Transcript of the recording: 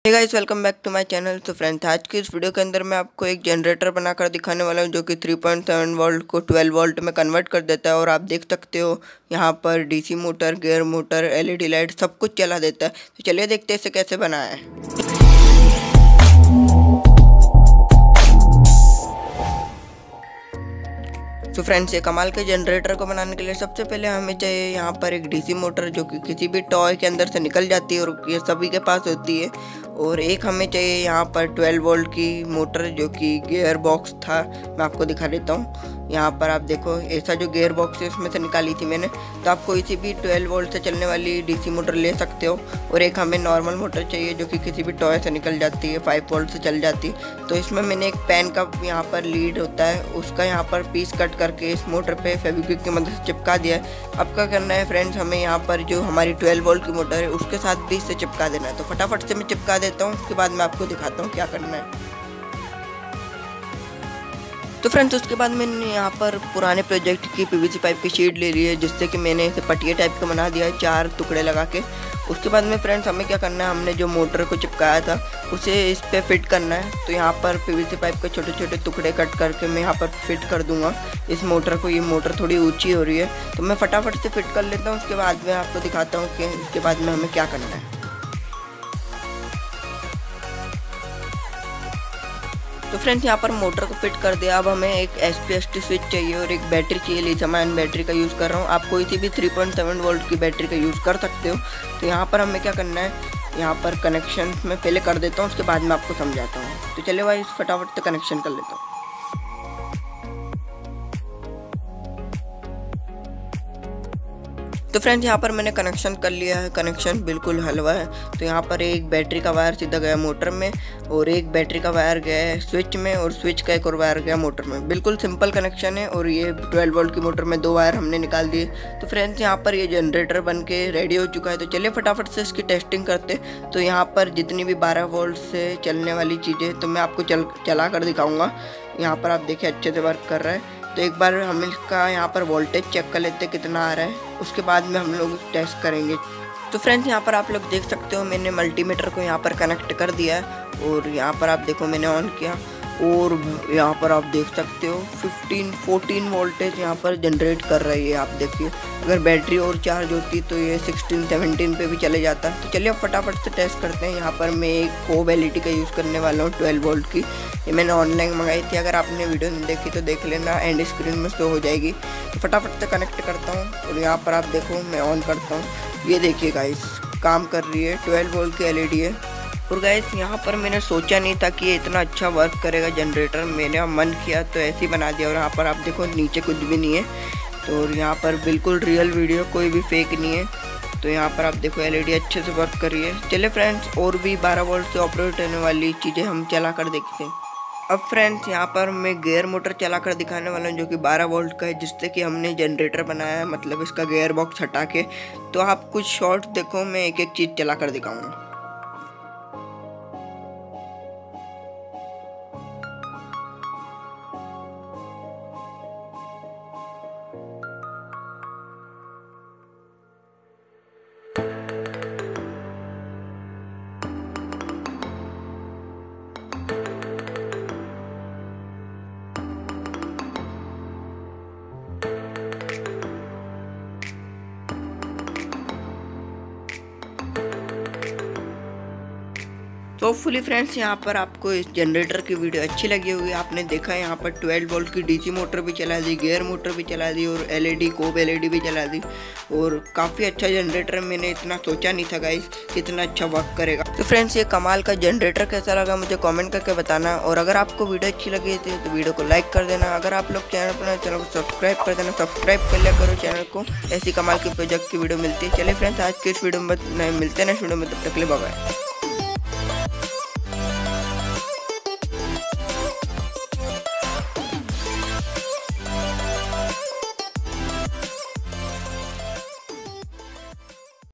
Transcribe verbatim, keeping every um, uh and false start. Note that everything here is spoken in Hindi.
Hey guys, welcome back to my channel. तो फ्रेंड्स, आज की इस वीडियो के अंदर मैं आपको एक जनरेटर बनाकर दिखाने वाला हूं जो कि थ्री पॉइंट सेवन वोल्ट को ट्वेल्व वोल्ट में कन्वर्ट कर देता है। और आप देख सकते हो यहां पर DC motor, gear motor, LED light सब कुछ चला देता है। तो चलिए देखते हैं इसे कैसे बनाया है। तो फ्रेंड्स, ये कमाल के जनरेटर को बनाने के लिए सबसे पहले हमें चाहिए यहाँ पर एक डीसी मोटर जो कि किसी भी टॉय के अंदर से निकल जाती है और ये सभी के पास होती है। और एक हमें चाहिए यहाँ पर ट्वेल्व वोल्ट की मोटर जो कि गियर बॉक्स था। मैं आपको दिखा देता हूँ। यहाँ पर आप देखो, ऐसा जो गियर बॉक्स है उसमें से निकाली थी मैंने। तो आप कोई सी भी ट्वेल्व वोल्ट से चलने वाली डीसी मोटर ले सकते हो। और एक हमें नॉर्मल मोटर चाहिए जो कि किसी भी टॉय से निकल जाती है, फाइव वोल्ट से चल जाती है। तो इसमें मैंने एक पेन का यहाँ पर लीड होता है, उसका यहाँ पर पीस कट करके इस मोटर पे फेविक्विक की मदद से चिपका दिया है। अब क्या करना है फ्रेंड्स, हमें यहाँ पर जो हमारी ट्वेल्व वोल्ट की मोटर है उसके साथ भी इसे चिपका देना है। तो फटाफट से मैं चिपका देता हूँ, उसके बाद मैं आपको दिखाता हूँ क्या करना है। तो फ्रेंड्स, उसके बाद मैंने यहाँ पर पुराने प्रोजेक्ट की पीवीसी पाइप की शीट ले ली है जिससे कि मैंने इसे पटिया टाइप का बना दिया है, चार टुकड़े लगा के। उसके बाद में फ्रेंड्स हमें क्या करना है, हमने जो मोटर को चिपकाया था उसे इस पे फिट करना है। तो यहाँ पर पीवीसी पाइप के छोटे छोटे टुकड़े कट करके मैं यहाँ पर फिट कर दूंगा इस मोटर को। ये मोटर थोड़ी ऊंची हो रही है तो मैं फटाफट से फिट कर लेता हूँ। उसके बाद मैं आपको दिखाता हूँ कि इसके बाद में हमें क्या करना है। तो फ्रेंड्स, यहाँ पर मोटर को फिट कर दिया। अब हमें एक S P S T switch चाहिए और एक बैटरी चाहिए। लिथियम आयन बैटरी का यूज़ कर रहा हूँ। आप कोई सी भी थ्री पॉइंट सेवन वोल्ट की बैटरी का यूज़ कर सकते हो। तो यहाँ पर हमें क्या करना है, यहाँ पर कनेक्शन में पहले कर देता हूँ, उसके बाद मैं आपको समझाता हूँ। तो चलिए भाई, फटाफट से कनेक्शन कर लेता हूँ। तो फ्रेंड्स, यहाँ पर मैंने कनेक्शन कर लिया है। कनेक्शन बिल्कुल हलवा है। तो यहाँ पर एक बैटरी का वायर सीधा गया मोटर में और एक बैटरी का वायर गया है स्विच में और स्विच का एक और वायर गया मोटर में। बिल्कुल सिंपल कनेक्शन है। और ये ट्वेल्व वोल्ट की मोटर में दो वायर हमने निकाल दिए। तो फ्रेंड्स, यहाँ पर ये जनरेटर बन के रेडी हो चुका है। तो चलिए फटाफट से इसकी टेस्टिंग करते। तो यहाँ पर जितनी भी बारह वोल्ट से चलने वाली चीज़ें तो मैं आपको चल चला कर दिखाऊँगा। यहाँ पर आप देखिए अच्छे से वर्क कर रहा है। तो एक बार हम इसका यहाँ पर वोल्टेज चेक कर लेते कितना आ रहा है, उसके बाद में हम लोग टेस्ट करेंगे। तो फ्रेंड्स, यहाँ पर आप लोग देख सकते हो मैंने मल्टीमीटर को यहाँ पर कनेक्ट कर दिया है। और यहाँ पर आप देखो मैंने ऑन किया और यहाँ पर आप देख सकते हो फिफ्टीन फोर्टीन वोल्टेज यहाँ पर जनरेट कर रही है। आप देखिए, अगर बैटरी और चार्ज होती तो ये सिक्सटीन सेवनटीन पे भी चले जाता। तो चलिए अब फटाफट से टेस्ट करते हैं। यहाँ पर मैं एक कोब एलईडी का यूज़ करने वाला हूँ ट्वेल्व वोल्ट की। ये मैंने ऑनलाइन मंगाई थी। अगर आपने वीडियो नहीं देखी तो देख लेना, एंड स्क्रीन में शो हो जाएगी। तो फटाफट से कनेक्ट करता हूँ और यहाँ पर आप देखो मैं ऑन करता हूँ। ये देखिए गाइस, काम कर रही है। ट्वेल्व वोल्ट की एलईडी है। और गाइस, यहाँ पर मैंने सोचा नहीं था कि ये इतना अच्छा वर्क करेगा जनरेटर। मैंने मन किया तो ऐसे ही बना दिया। और यहाँ पर आप देखो नीचे कुछ भी नहीं है। तो और यहाँ पर बिल्कुल रियल वीडियो, कोई भी फेक नहीं है। तो यहाँ पर आप देखो एलईडी अच्छे से वर्क कर रही है। चलिए फ्रेंड्स, और भी बारह वोल्ट से ऑपरेट होने वाली चीज़ें हम चला कर देखते हैं। अब फ्रेंड्स, यहाँ पर मैं गियर मोटर चला कर दिखाने वाला हूँ जो कि बारह वोल्ट का है, जिससे कि हमने जनरेटर बनाया है, मतलब इसका गियर बॉक्स हटा के। तो आप कुछ शॉर्ट देखो, मैं एक एक चीज़ चला कर दिखाऊँगा। तो होपफुली फ्रेंड्स, यहाँ पर आपको इस जनरेटर की वीडियो अच्छी लगी होगी। आपने देखा है यहाँ पर ट्वेल्व वोल्ट की डीसी मोटर भी चला दी, गियर मोटर भी चला दी और एलईडी कोब एलईडी भी चला दी। और काफ़ी अच्छा जनरेटर, मैंने इतना सोचा नहीं था गाइस कितना अच्छा वर्क करेगा। तो फ्रेंड्स, ये कमाल का जनरेटर कैसा लगा मुझे कॉमेंट करके बताना। और अगर आपको वीडियो अच्छी लगी थी तो वीडियो को लाइक कर देना। अगर आप लोग चैनल पर चैनल को सब्सक्राइब कर देना, सब्सक्राइब कर लिया करो चैनल को। ऐसी कमाल की प्रोजेक्ट की वीडियो मिलती है। चलिए फ्रेंड्स, आज की इस वीडियो में मिलते हैं नेक्स्ट वीडियो में, तब तक के लिए बाय बाय।